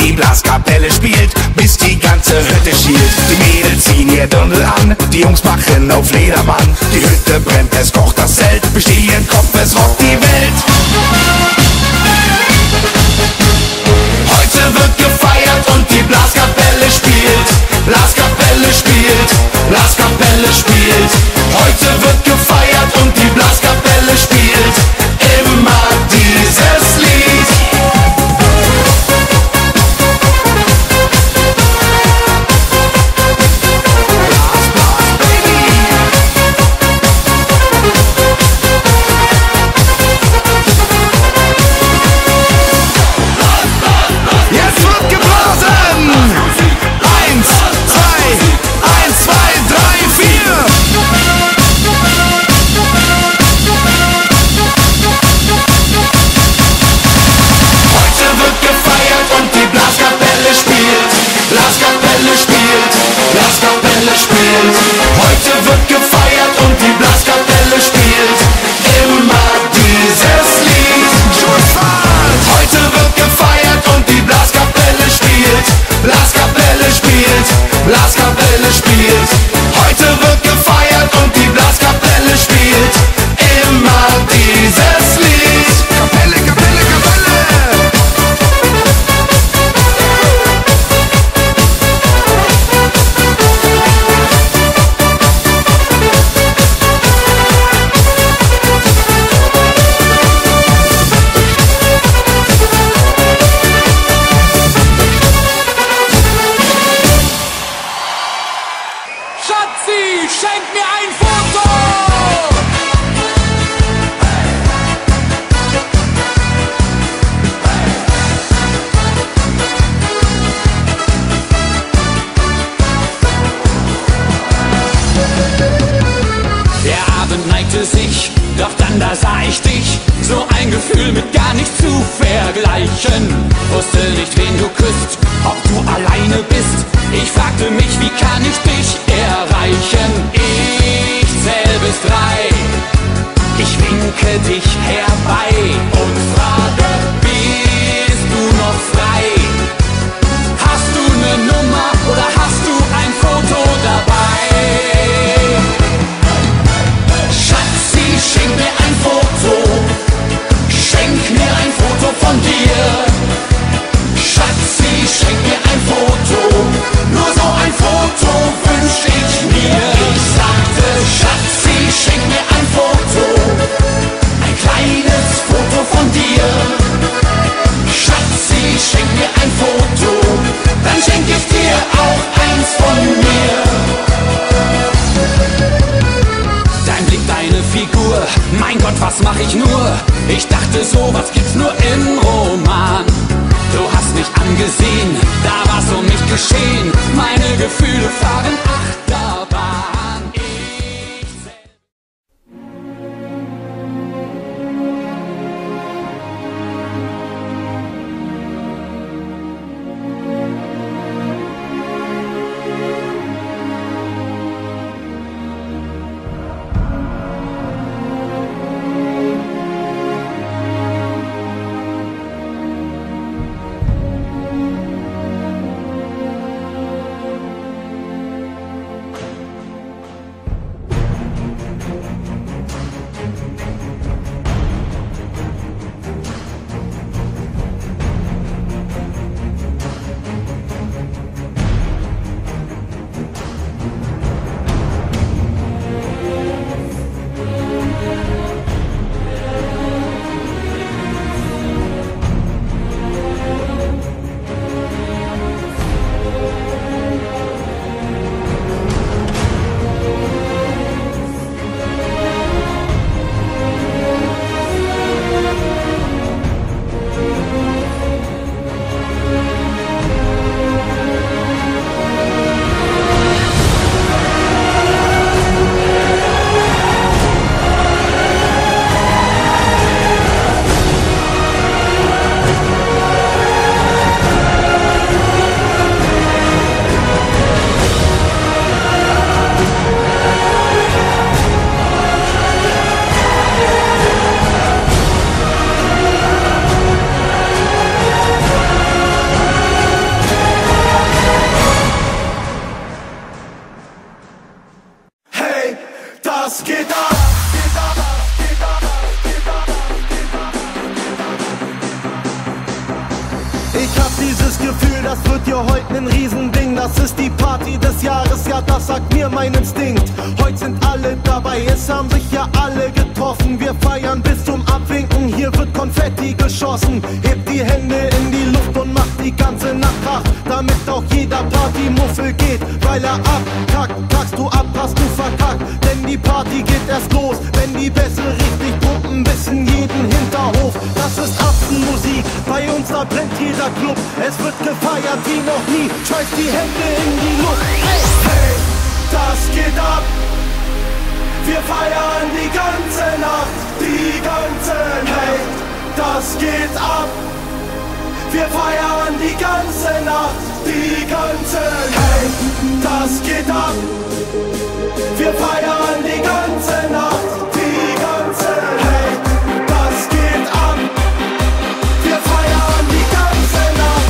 die Blaskapelle spielt, bis die ganze Hütte schielt. Die Mädels ziehen ihr Dirndl an, die Jungs machen auf Ledermann. Die Hütte brennt, es kocht das Zelt, bis die ihren Kopf, es rockt die Welt. Heute wird gefeiert und die Blaskapelle spielt. Blaskapelle spielt, Blaskapelle spielt. Heute wird gefeiert und die Blaskapelle spielt immer dieses Lied. Jetzt wird geblasen! 1, 2, 1, 2, 3, 4! Heute wird gefeiert und die Blaskapelle spielt. Blaskapelle spielt, Blaskapelle spielt. Heute wird gefeiert und die Blaskapelle spielt immer dieses Lied. Heute wird gefeiert und die Blaskapelle spielt. Blaskapelle spielt, Blaskapelle spielt. Heute wird gefeiert und die Blaskapelle spielt immer dieses Lied. Kapelle, Kapelle, Kapelle. Schatzi, schenk mir ein Foto! Der Abend neigte sich, doch dann da sah ich dich. So ein Gefühl mit gar nicht zu vergleichen. Wusste nicht, wen du küsst, ob du alleine bist. Ich fragte mich, wie kann ich dich erreichen? Ich zähl bis 3. Ich winke dich herbei und frage, bist du noch frei? Hast du ne Nummer oder hast du ein Foto dabei? Schatzi, schenk mir ein Foto. Schenk mir ein Foto von dir. Schatzi, schenk mir ein Foto. Nur so ein Foto wünsch ich mir. Ich sagte, Schatzi, schenk mir ein Foto. Ein kleines Foto von dir. Schatzi, schenk mir ein Foto. Dann schenk ich dir auch eins von mir. Dein Blick, deine Figur, mein Gott, was mach ich nur? Ich dachte, sowas gibt's nur im Roman. Du hast mich angesehen, da war's um mich geschehen. Meine Gefühle fahren Achterbahn. Riesending, das ist die Party des Jahres, ja das sagt mir mein Instinkt. Heute sind alle dabei, es haben sich ja alle getroffen. Wir feiern bis zum Abwinken, hier wird Konfetti geschossen. Hebt die Hände in die Luft und macht die ganze Nacht wach, damit auch jeder Partymuffel geht, weil er abkackt. Kackst du ab, hast du verkackt, denn die Party geht erst los, wenn die Bässe richtig pumpen bis in jeden Hinterhof. Das ist Aftenmusik, bei uns da brennt jeder Club. Es wird gefeiert wie noch nie, schmeiß die Hände in die Luft. Hey, hey, das geht ab. Wir feiern die ganze Nacht, die ganze Nacht. Hey, das geht ab. Wir feiern die ganze Nacht, die ganze Nacht. Hey, das geht ab. Wir feiern die ganze Nacht, die ganze Nacht. Hey, das geht ab. Wir feiern die ganze Nacht.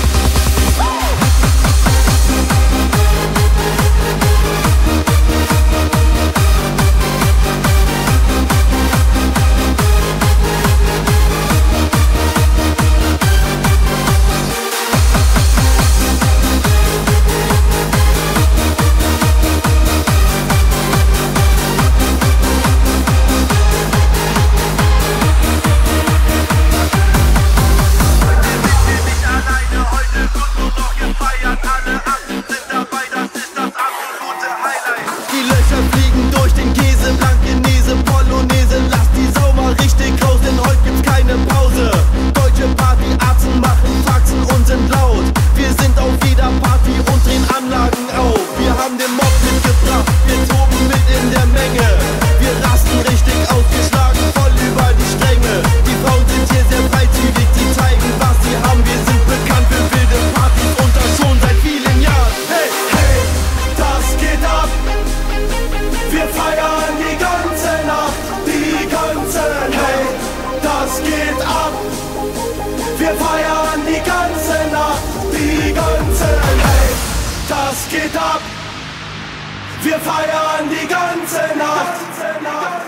Wir feiern die ganze Nacht, die ganze Nacht. Hey, das geht ab. Wir feiern die ganze Nacht.